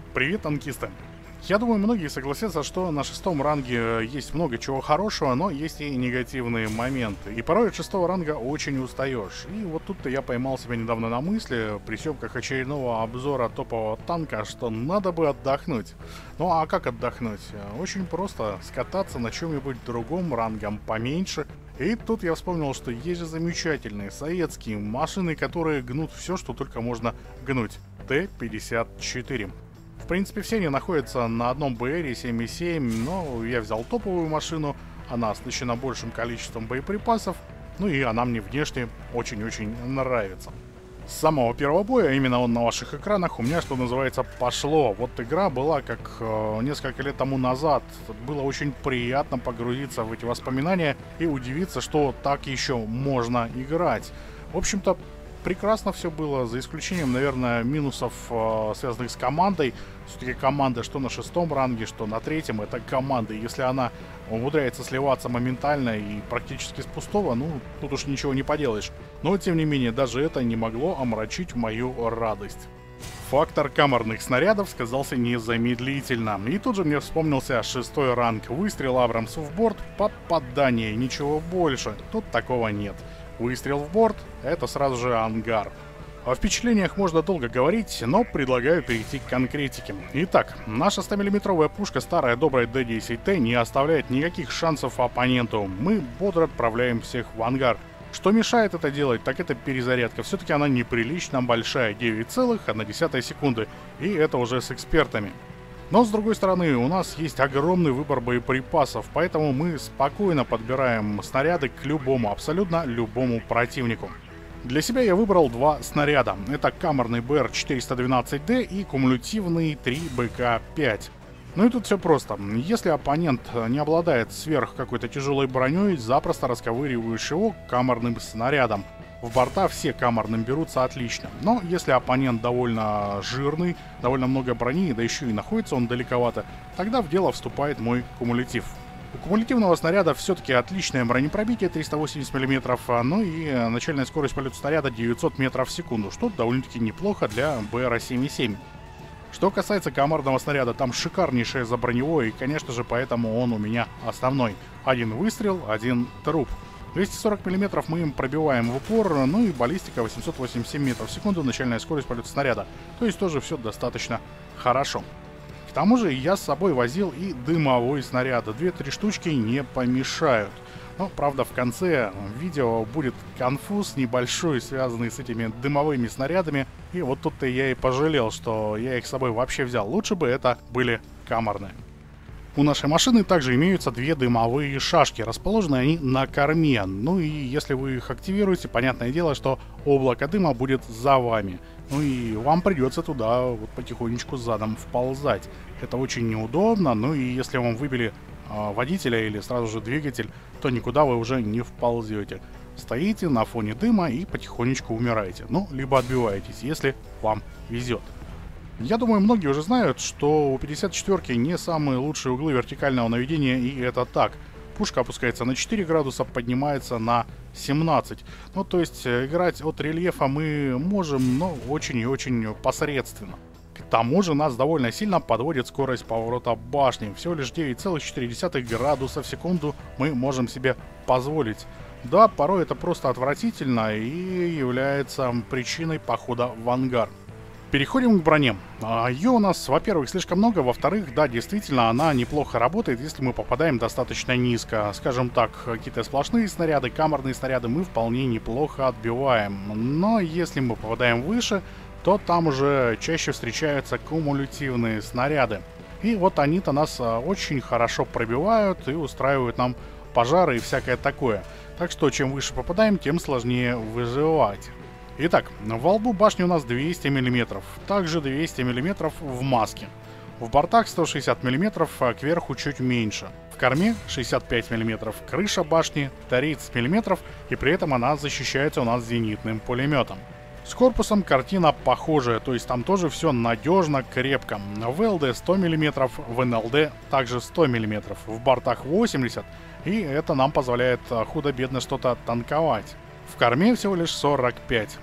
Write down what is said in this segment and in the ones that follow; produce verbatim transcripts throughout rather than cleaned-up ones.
Привет, танкисты! Я думаю, многие согласятся, что на шестом ранге есть много чего хорошего, но есть и негативные моменты. И порой от шестого ранга очень устаешь. И вот тут-то я поймал себя недавно на мысли, при съемках очередного обзора топового танка, что надо бы отдохнуть. Ну а как отдохнуть? Очень просто скататься на чем-нибудь другом, рангом поменьше. И тут я вспомнил, что есть же замечательные советские машины, которые гнут все, что только можно гнуть. Т пятьдесят четыре. В принципе, все они находятся на одном бэ эр семь семь, но я взял топовую машину, она оснащена большим количеством боеприпасов, ну и она мне внешне очень-очень нравится. С самого первого боя, именно он на ваших экранах, у меня, что называется, пошло. Вот игра была как э, несколько лет тому назад. Было очень приятно погрузиться в эти воспоминания и удивиться, что так еще можно играть. В общем-то, прекрасно все было, за исключением, наверное, минусов, э, связанных с командой. Все-таки команда, что на шестом ранге, что на третьем, это команда. И если она умудряется сливаться моментально и практически с пустого, ну, тут уж ничего не поделаешь. Но, тем не менее, даже это не могло омрачить мою радость. Фактор камерных снарядов сказался незамедлительно. И тут же мне вспомнился шестой ранг. Выстрел Абрамс в борт, попадание, ничего больше. Тут такого нет. Выстрел в борт — это сразу же ангар. О впечатлениях можно долго говорить, но предлагаю перейти к конкретике. Итак, наша сто миллиметровая пушка, старая добрая дэ десять тэ, не оставляет никаких шансов оппоненту. Мы бодро отправляем всех в ангар. Что мешает это делать, так это перезарядка. Все-таки она неприлично большая, девять целых одна десятая секунды, и это уже с экспертами. Но, с другой стороны, у нас есть огромный выбор боеприпасов, поэтому мы спокойно подбираем снаряды к любому, абсолютно любому противнику. Для себя я выбрал два снаряда. Это камерный бэ эр четыреста двенадцать дэ и кумулятивный три бэ ка пять. Ну и тут все просто. Если оппонент не обладает сверх какой-то тяжелой броней, запросто расковыриваешь его камерным снарядом. В борта все камерным берутся отлично. Но если оппонент довольно жирный, довольно много брони, да еще и находится он далековато, тогда в дело вступает мой кумулятив. У кумулятивного снаряда все-таки отличное бронепробитие триста восемьдесят миллиметров, ну и начальная скорость полета снаряда девятьсот метров в секунду, что довольно-таки неплохо для бэ эр семь семь. Что касается камерного снаряда, там шикарнейшее заброневое, и, конечно же, поэтому он у меня основной. Один выстрел, один труп. двести сорок миллиметров мы им пробиваем в упор, ну и баллистика восемьсот восемьдесят семь метров в секунду, начальная скорость полета снаряда. То есть тоже все достаточно хорошо. К тому же я с собой возил и дымовой снаряд. Две-три штучки не помешают. Но, правда, в конце видео будет конфуз небольшой, связанный с этими дымовыми снарядами. И вот тут-то я и пожалел, что я их с собой вообще взял. Лучше бы это были камерные. У нашей машины также имеются две дымовые шашки. Расположены они на корме. Ну и если вы их активируете, понятное дело, что облако дыма будет за вами. Ну и вам придется туда вот потихонечку задом вползать. Это очень неудобно. Ну и если вам выбили э, водителя или сразу же двигатель, то никуда вы уже не вползете. Стоите на фоне дыма и потихонечку умираете. Ну, либо отбиваетесь, если вам везет. Я думаю, многие уже знают, что у пятьдесят четыре не самые лучшие углы вертикального наведения, и это так. Пушка опускается на четыре градуса, поднимается на семнадцать. Ну, то есть, играть от рельефа мы можем, но очень и очень посредственно. К тому же нас довольно сильно подводит скорость поворота башни. Всего лишь девять целых четыре десятых градуса в секунду мы можем себе позволить. Да, порой это просто отвратительно и является причиной похода в ангар. Переходим к броне. Ее у нас, во-первых, слишком много, во-вторых, да, действительно, она неплохо работает, если мы попадаем достаточно низко. Скажем так, какие-то сплошные снаряды, камерные снаряды мы вполне неплохо отбиваем. Но если мы попадаем выше, то там уже чаще встречаются кумулятивные снаряды. И вот они-то нас очень хорошо пробивают и устраивают нам пожары и всякое такое. Так что, чем выше попадаем, тем сложнее выживать. Итак, во лбу башни у нас двести миллиметров, также двести миллиметров в маске. В бортах сто шестьдесят миллиметров, а кверху чуть меньше. В корме шестьдесят пять миллиметров, крыша башни тридцать миллиметров, и при этом она защищается у нас зенитным пулеметом. С корпусом картина похожая, то есть там тоже все надежно, крепко. В эл дэ сто миллиметров, в эн эл дэ также сто миллиметров, в бортах восемьдесят, и это нам позволяет худо-бедно что-то танковать. В корме всего лишь сорок пять.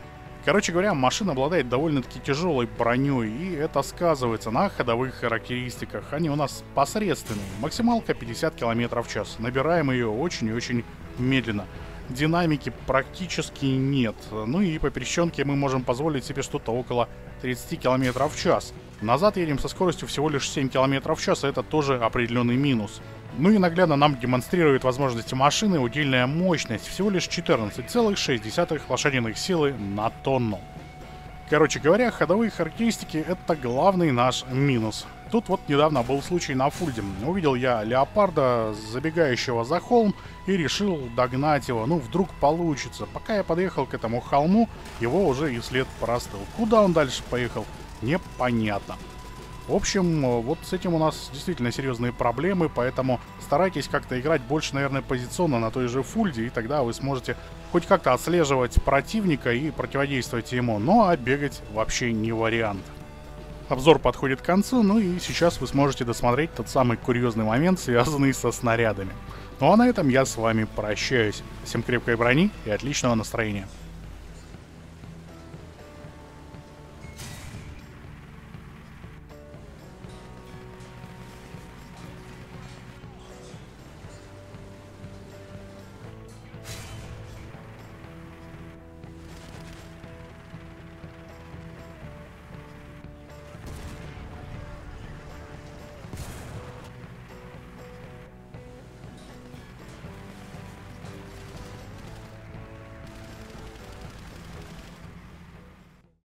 Короче говоря, машина обладает довольно-таки тяжелой броней, и это сказывается на ходовых характеристиках. Они у нас посредственные. Максималка пятьдесят километров в час. Набираем ее очень и очень медленно. Динамики практически нет. Ну и по пересеченке мы можем позволить себе что-то около тридцати километров в час. Назад едем со скоростью всего лишь семь километров в час, и это тоже определенный минус. Ну и наглядно нам демонстрирует возможности машины удельная мощность всего лишь четырнадцать целых шесть десятых лошадиных силы на тонну. Короче говоря, ходовые характеристики — это главный наш минус. Тут вот недавно был случай на Фульде. Увидел я леопарда, забегающего за холм, и решил догнать его. Ну, вдруг получится. Пока я подъехал к этому холму, его уже и след простыл. Куда он дальше поехал, непонятно. В общем, вот с этим у нас действительно серьезные проблемы, поэтому старайтесь как-то играть больше, наверное, позиционно на той же Фульде, и тогда вы сможете хоть как-то отслеживать противника и противодействовать ему. Ну а бегать вообще не вариант. Обзор подходит к концу, ну и сейчас вы сможете досмотреть тот самый курьезный момент, связанный со снарядами. Ну а на этом я с вами прощаюсь. Всем крепкой брони и отличного настроения.